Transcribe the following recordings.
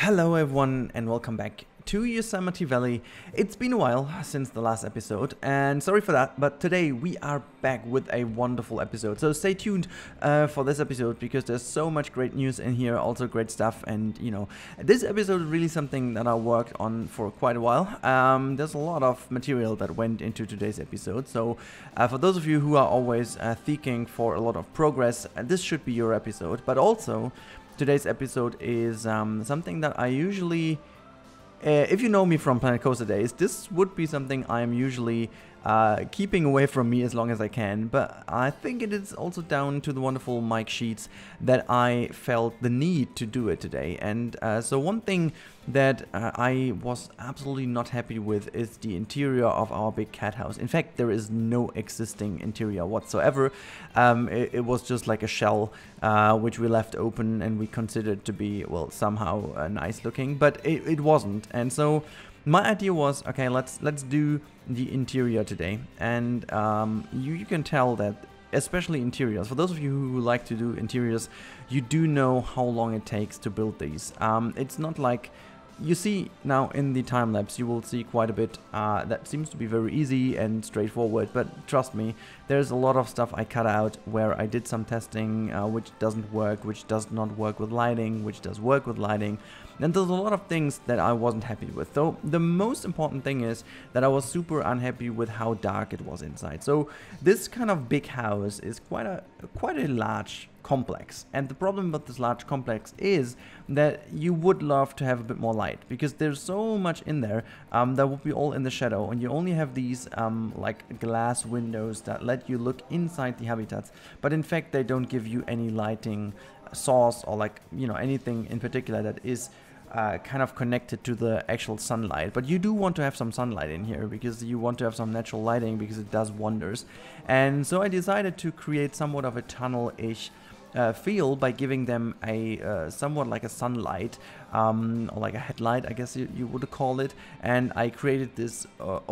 Hello everyone and welcome back to Yosemite Valley. It's been a while since the last episode and sorry for that, but today we are back with a wonderful episode. So stay tuned for this episode because there's so much great news in here, also great stuff, and this episode is really something that I worked on for quite a while. There's a lot of material that went into today's episode, so for those of you who are always seeking for a lot of progress, this should be your episode. But also today's episode is something that I usually, if you know me from Planet Coaster days, this would be something I am usually keeping away from me as long as I can. But I think it is also down to the wonderful mic sheets that I felt the need to do it today. And so one thing that I was absolutely not happy with is the interior of our big cat house. In fact, there is no existing interior whatsoever. It was just like a shell which we left open and we considered to be, well, somehow nice looking, but it wasn't. And so my idea was, okay, let's do the interior today. And you can tell that, especially interiors, for those of you who like to do interiors, you do know how long it takes to build these. It's not like you see now in the time lapse, you will see quite a bit that seems to be very easy and straightforward, but trust me, there's a lot of stuff I cut out where I did some testing which doesn't work, which does not work with lighting, which does work with lighting, and there's a lot of things that I wasn't happy with. So the most important thing is that I was super unhappy with how dark it was inside. So this kind of big house is quite a large complex, and the problem with this large complex is that you would love to have a bit more light because there's so much in there that would be all in the shadow, and you only have these like glass windows that let you look inside the habitats, but in fact they don't give you any lighting source or anything in particular that is kind of connected to the actual sunlight. But you do want to have some sunlight in here because you want to have some natural lighting because it does wonders. And so I decided to create somewhat of a tunnel-ish feel by giving them a somewhat like a sunlight or like a headlight, I guess you would call it. And I created this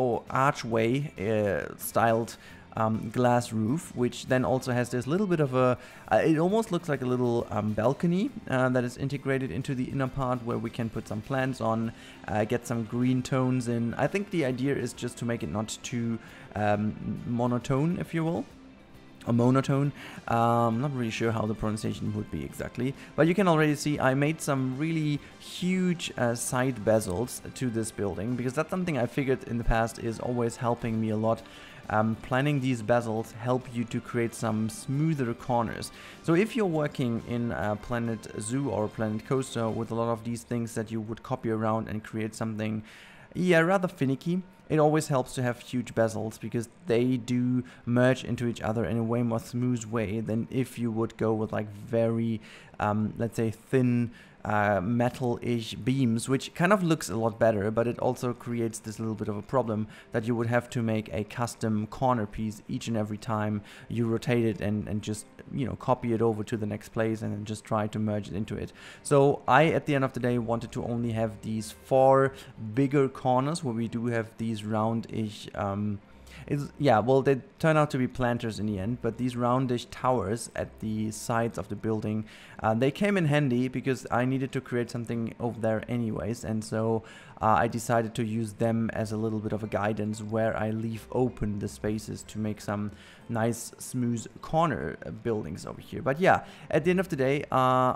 archway styled glass roof, which then also has this little bit of a it almost looks like a little balcony that is integrated into the inner part where we can put some plants on, get some green tones in. I think the idea is just to make it not too monotone, if you will. A monotone. I'm not really sure how the pronunciation would be exactly, but you can already see I made some really huge side bezels to this building because that's something I figured in the past is always helping me a lot. Planning these bezels help you to create some smoother corners. So if you're working in a Planet Zoo or a Planet Coaster with a lot of these things that you would copy around and create something rather finicky, it always helps to have huge bezels because they do merge into each other in a way more smooth way than if you would go with like very, let's say, thin metal-ish beams, which kind of looks a lot better, but it also creates this little bit of a problem that you would have to make a custom corner piece each and every time you rotate it and just copy it over to the next place and then just try to merge it into it. So I, at the end of the day, wanted to only have these 4 bigger corners where we do have these round-ish well, they turn out to be planters in the end, but these roundish towers at the sides of the building, they came in handy because I needed to create something over there anyways, and so I decided to use them as a little bit of a guidance where I leave open the spaces to make some nice smooth corner buildings over here. But yeah, at the end of the day,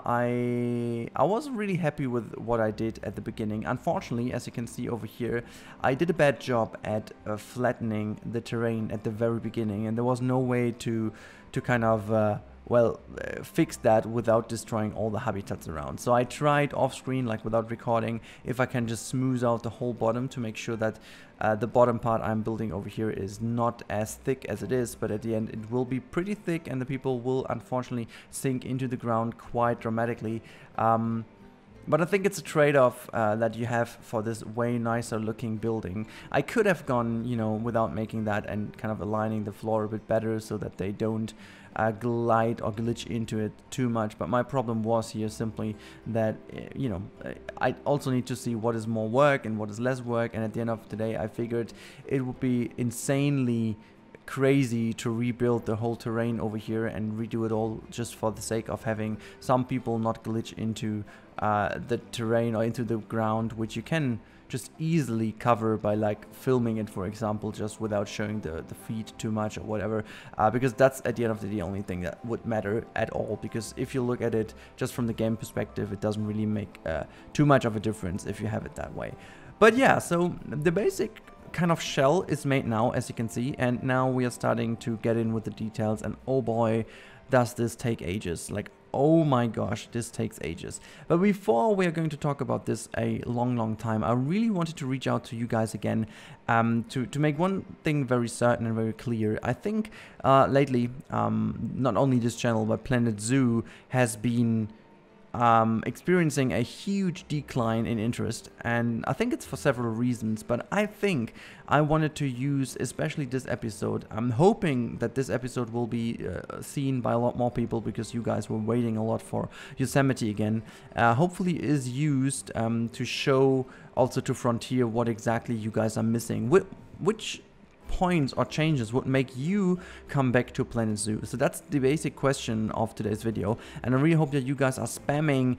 I wasn't really happy with what I did at the beginning. Unfortunately, as you can see over here, I did a bad job at flattening the terrain at the very beginning, and there was no way to kind of fix that without destroying all the habitats around. So I tried off screen, like without recording, if I can just smooth out the whole bottom to make sure that the bottom part I'm building over here is not as thick as it is, but at the end it will be pretty thick and the people will unfortunately sink into the ground quite dramatically. But I think it's a trade-off that you have for this way nicer looking building. I could have gone, without making that and kind of aligning the floor a bit better so that they don't glide or glitch into it too much. But my problem was here simply that, I also need to see what is more work and what is less work. And at the end of the day, I figured it would be insanely crazy to rebuild the whole terrain over here and redo it all just for the sake of having some people not glitch into the terrain or into the ground, which you can just easily cover by like filming it, for example, just without showing the feed too much or whatever, because that's at the end of the day the only thing that would matter at all, because if you look at it just from the game perspective, it doesn't really make too much of a difference if you have it that way. But yeah, so the basic kind of shell is made now, as you can see, and now we are starting to get in with the details, and oh boy, does this take ages. Like, oh my gosh, this takes ages. But before we are going to talk about this a long time, I really wanted to reach out to you guys again to make one thing very certain and very clear. I think lately, not only this channel, but Planet Zoo has been experiencing a huge decline in interest, and I think it's for several reasons, but I think I wanted to use especially this episode. I'm hoping that this episode will be seen by a lot more people, because you guys were waiting a lot for Yosemite again. Hopefully is used to show also to Frontier what exactly you guys are missing, which points or changes would make you come back to Planet Zoo. So that's the basic question of today's video, and I really hope that you guys are spamming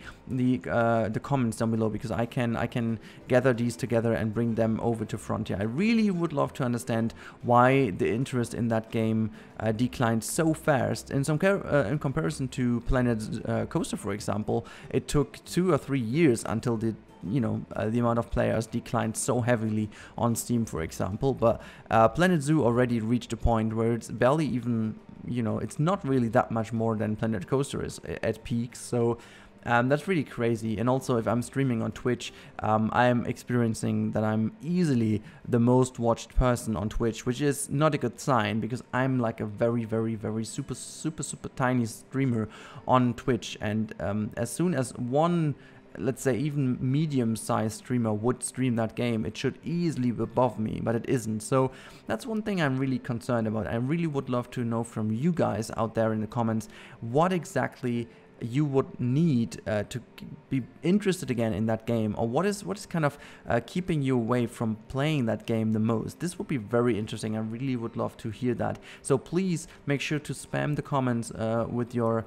the comments down below, because I can gather these together and bring them over to Frontier. I really would love to understand why the interest in that game declined so fast. In comparison to Planet Coaster, for example, it took 2 or 3 years until the amount of players declined so heavily on Steam, for example. But Planet Zoo already reached a point where it's barely even, it's not really that much more than Planet Coaster is at peaks. So that's really crazy. And also, if I'm streaming on Twitch, I am experiencing that I'm easily the most watched person on Twitch, which is not a good sign, because I'm like a very super tiny streamer on Twitch. And as soon as one, let's say even medium-sized streamer would stream that game, it should easily be above me, but it isn't. So that's one thing I'm really concerned about. I really would love to know from you guys out there in the comments what exactly you would need to be interested again in that game, or what is kind of keeping you away from playing that game the most. This would be very interesting. I really would love to hear that. So please make sure to spam the comments with your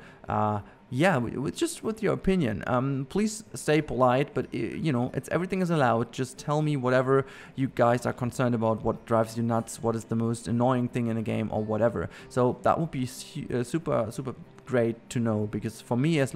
just with your opinion. Please stay polite, but it's everything is allowed. Just tell me whatever you guys are concerned about, what drives you nuts, what is the most annoying thing in a game, or whatever. So that would be super great to know, because for me, as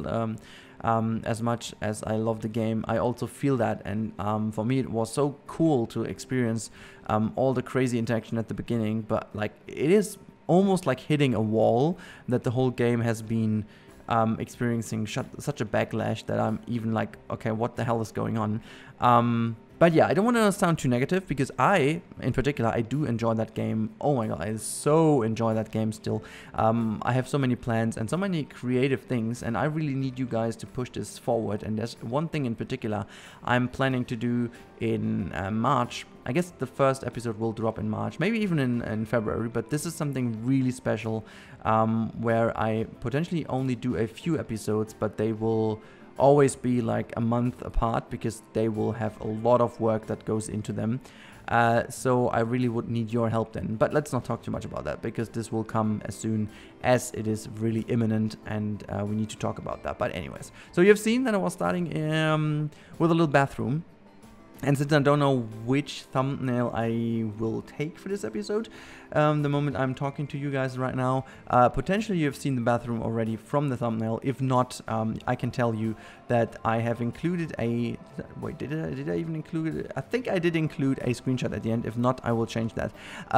much as I love the game, I also feel that, and for me it was so cool to experience all the crazy interaction at the beginning, but like it is almost like hitting a wall that the whole game has been experiencing such a backlash that I'm even like, okay, what the hell is going on? But yeah, I don't want to sound too negative, because in particular, I do enjoy that game. Oh my god, I so enjoy that game still. I have so many plans and so many creative things, and I really need you guys to push this forward. And there's one thing in particular I'm planning to do in March. I guess the first episode will drop in March, maybe even in February, but this is something really special, where I potentially only do a few episodes, but they will always be like a month apart, because they will have a lot of work that goes into them. So I really would need your help then. But let's not talk too much about that, because this will come as soon as it is really imminent, and we need to talk about that. But anyways, so you've seen that I was starting with a little bathroom. And since I don't know which thumbnail I will take for this episode, the moment I'm talking to you guys right now, potentially you've seen the bathroom already from the thumbnail. If not, I can tell you that I have included a... Wait, did I even include it? I think I did include a screenshot at the end. If not, I will change that.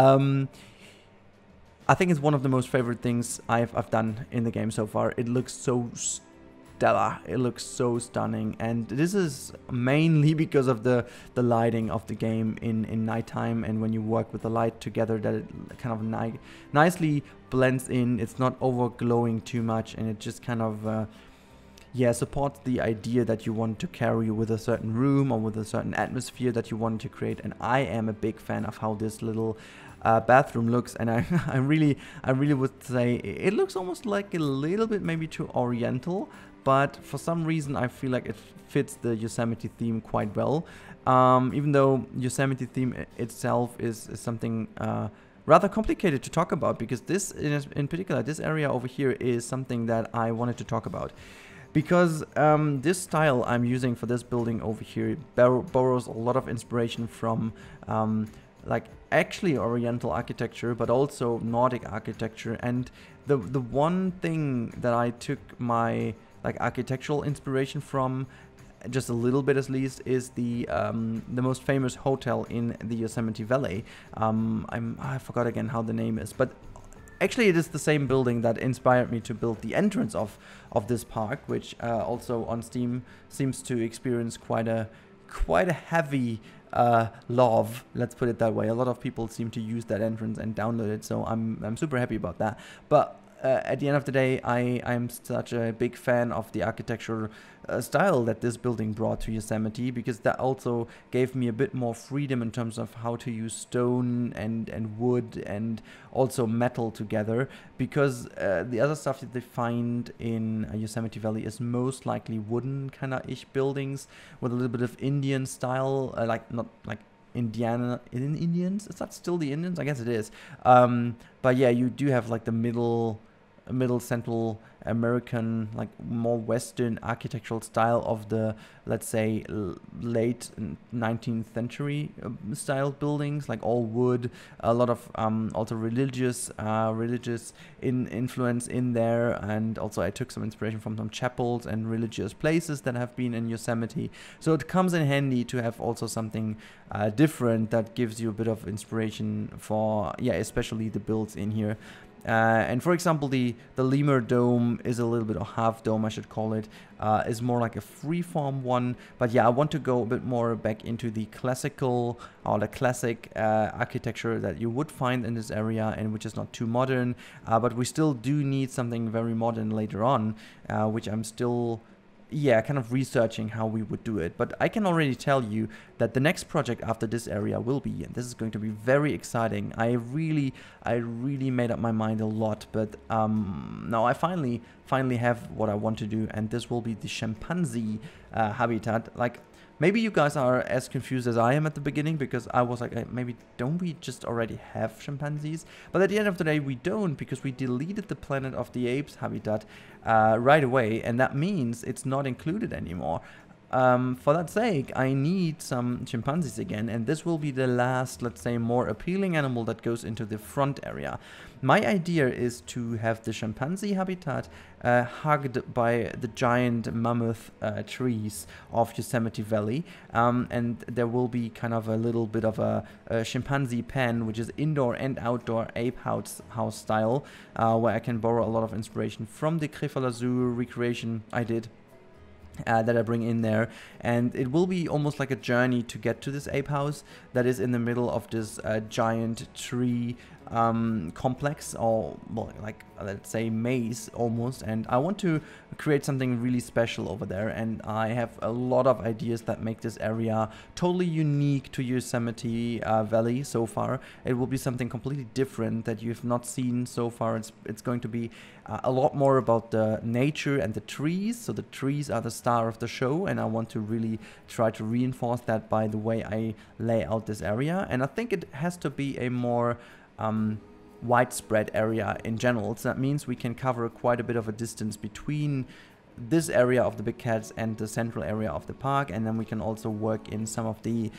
I think it's one of the most favorite things I've done in the game so far. It looks so stellar. It looks so stunning, and this is mainly because of the lighting of the game in nighttime, and when you work with the light together, that it kind of nicely blends in. It's not over glowing too much, and it just kind of supports the idea that you want to carry with a certain room or with a certain atmosphere that you want to create. And I am a big fan of how this little bathroom looks, and I really would say it looks almost like a little bit maybe too oriental, but for some reason I feel like it fits the Yosemite theme quite well, even though Yosemite theme itself is something rather complicated to talk about, because this, in particular, this area over here is something that I wanted to talk about. Because this style I'm using for this building over here borrows a lot of inspiration from like actually Oriental architecture, but also Nordic architecture. And the one thing that I took my like architectural inspiration from, just a little bit at least, is the most famous hotel in the Yosemite Valley. I forgot again how the name is, but actually it is the same building that inspired me to build the entrance of this park, which also on Steam seems to experience quite a heavy love, let's put it that way. A lot of people seem to use that entrance and download it, so I'm super happy about that. But at the end of the day, I'm such a big fan of the architectural style that this building brought to Yosemite, because that also gave me a bit more freedom in terms of how to use stone and wood and also metal together, because the other stuff that they find in Yosemite Valley is most likely wooden kind of ish buildings with a little bit of Indian style, like not like Indians. Is that still the Indians? I guess it is. But yeah, you do have like the middle Central American, like more Western architectural style of the, let's say, late 19th century style buildings, like all wood, a lot of also religious influence in there. And also I took some inspiration from some chapels and religious places that have been in Yosemite. So it comes in handy to have also something different that gives you a bit of inspiration for, yeah, especially the builds in here. And for example, the lemur dome is a little bit of half dome, I should call it, is more like a freeform one. But yeah, I want to go a bit more back into the classical or the classic architecture that you would find in this area, and which is not too modern. But we still do need something very modern later on, which I'm still, yeah, kind of researching how we would do it. But I can already tell you that the next project after this area will be, and this is going to be very exciting. I really made up my mind a lot, but now I finally have what I want to do, and this will be the chimpanzee habitat. Like, maybe you guys are as confused as I am at the beginning, because I was like, hey, maybe don't we just already have chimpanzees? But at the end of the day, we don't, because we deleted the Planet of the Apes habitat right away, and that means it's not included anymore. For that sake, I need some chimpanzees again, and this will be the last, let's say, more appealing animal that goes into the front area. My idea is to have the chimpanzee habitat hugged by the giant mammoth trees of Yosemite Valley, and there will be kind of a little bit of a chimpanzee pen, which is indoor and outdoor ape house style, where I can borrow a lot of inspiration from the Krefeld Zoo recreation I did. That I bring in there, and it will be almost like a journey to get to this ape house that is in the middle of this giant tree complex, or well, like let's say maze almost. And I want to create something really special over there, and I have a lot of ideas that make this area totally unique to Yosemite Valley so far. It will be something completely different that you've not seen so far. It's going to be a lot more about the nature and the trees. So the trees are the star of the show, and I want to really try to reinforce that by the way I lay out this area. And I think it has to be a more widespread area in general. So that means we can cover quite a bit of a distance between this area of the big cats and the central area of the park, and then we can also work in some of the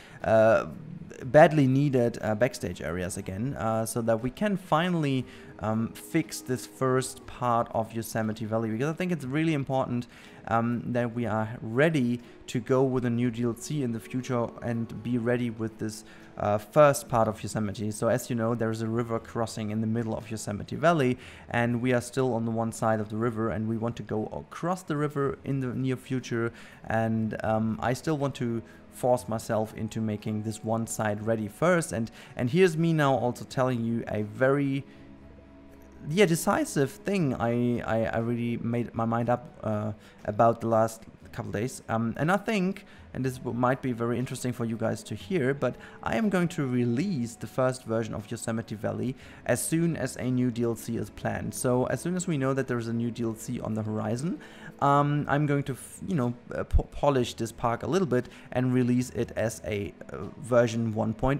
badly needed backstage areas again, so that we can finally fix this first part of Yosemite Valley, because I think it's really important that we are ready to go with a new DLC in the future and be ready with this first part of Yosemite. So as you know, there is a river crossing in the middle of Yosemite Valley, and we are still on the one side of the river, and we want to go across the river in the near future. And I still want to force myself into making this one side ready first. And here's me now also telling you a very decisive thing I really made my mind up about the last couple days. And I think, and this might be very interesting for you guys to hear, but I am going to release the first version of Yosemite Valley as soon as a new DLC is planned. So as soon as we know that there is a new DLC on the horizon, I'm going to, polish this park a little bit and release it as a version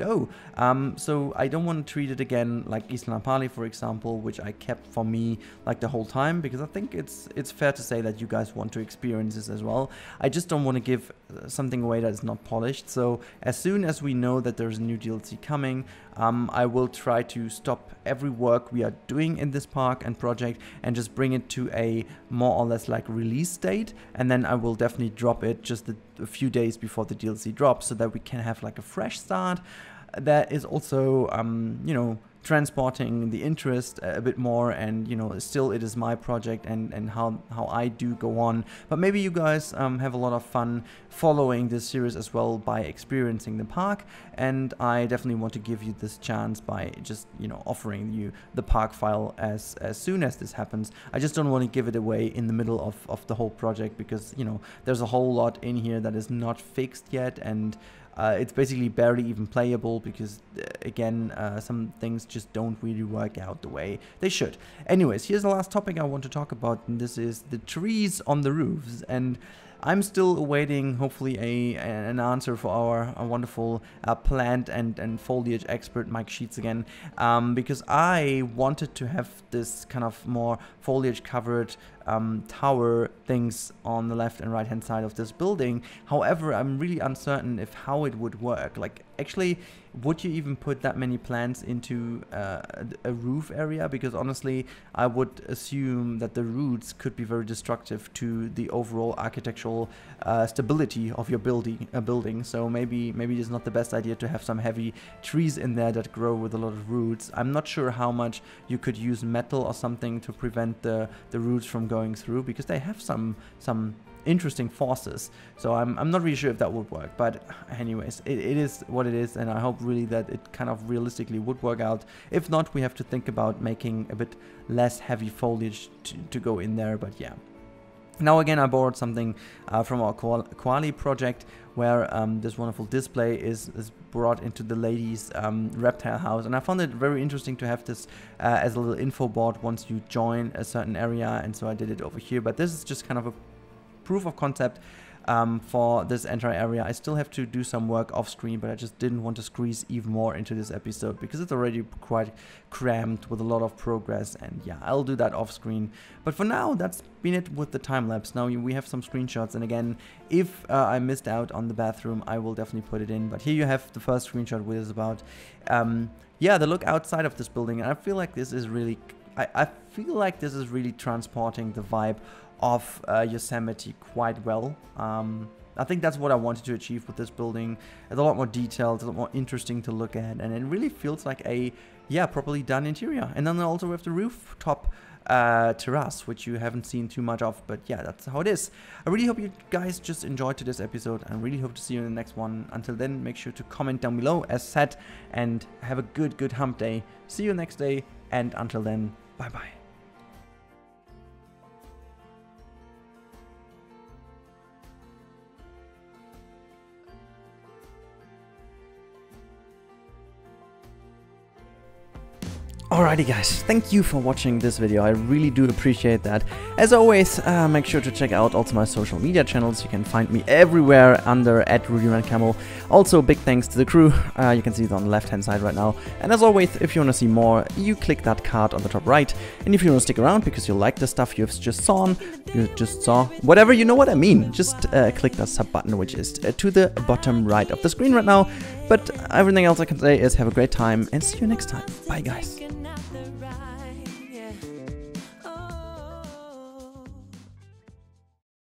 1.0. So I don't want to treat it again like Isla Nopali, for example, which I kept for me like the whole time, because I think it's fair to say that you guys want to experience this as well. I just don't want to give something away that is not polished. So as soon as we know that there's a new DLC coming, I will try to stop every work we are doing in this park and project and just bring it to a more or less like release date, and then I will definitely drop it just a few days before the DLC drops, so that we can have like a fresh start that is also transporting the interest a bit more, and still it is my project and how I do go on. But maybe you guys have a lot of fun following this series as well by experiencing the park, and I definitely want to give you this chance by just offering you the park file as soon as this happens. I just don't want to give it away in the middle of the whole project, because there's a whole lot in here that is not fixed yet, and it's basically barely even playable because, again, some things just don't really work out the way they should. Anyways, here's the last topic I want to talk about, and this is the trees on the roofs. And I'm still awaiting, hopefully, an answer for our wonderful plant and foliage expert, Mike Sheets, again, because I wanted to have this kind of more foliage-covered tower things on the left and right-hand side of this building. However, I'm really uncertain if how it would work. Like, actually, would you even put that many plants into a roof area? Because honestly, I would assume that the roots could be very destructive to the overall architectural stability of your building. So maybe it's not the best idea to have some heavy trees in there that grow with a lot of roots. I'm not sure how much you could use metal or something to prevent the roots from going through, because they have some interesting forces. So I'm not really sure if that would work, but anyways, it is what it is, and I hope really that it kind of realistically would work out. If not, we have to think about making a bit less heavy foliage to go in there. But yeah, now again, I borrowed something from our Koali project, where this wonderful display is brought into the ladies' reptile house, and I found it very interesting to have this as a little info board once you join a certain area, and so I did it over here. But this is just kind of a proof of concept for this entire area. I still have to do some work off screen, but I just didn't want to squeeze even more into this episode because it's already quite cramped with a lot of progress, and yeah, I'll do that off screen. But for now, that's been it with the time lapse. Now we have some screenshots, and again, if I missed out on the bathroom, I will definitely put it in. But here you have the first screenshot, which is about the look outside of this building, and I feel like this is really transporting the vibe of Yosemite quite well. I think that's what I wanted to achieve with this building. It's a lot more detailed, it's a lot more interesting to look at, and it really feels like a properly done interior. And then also we have the rooftop terrace, which you haven't seen too much of, but yeah, that's how it is. I really hope you guys just enjoyed today's episode. I really hope to see you in the next one. Until then, make sure to comment down below as said, and have a good hump day. See you next day, and until then, bye bye. Alrighty guys, thank you for watching this video. I really do appreciate that. As always, make sure to check out also my social media channels. You can find me everywhere under @RudyRandCamo. Also, big thanks to the crew. You can see it on the left hand side right now. And as always, if you want to see more, you click that card on the top right. And if you want to stick around because you like the stuff you've just saw, whatever, you know what I mean, just click that sub button, which is to the bottom right of the screen right now. But everything else I can say is have a great time and see you next time. Bye guys.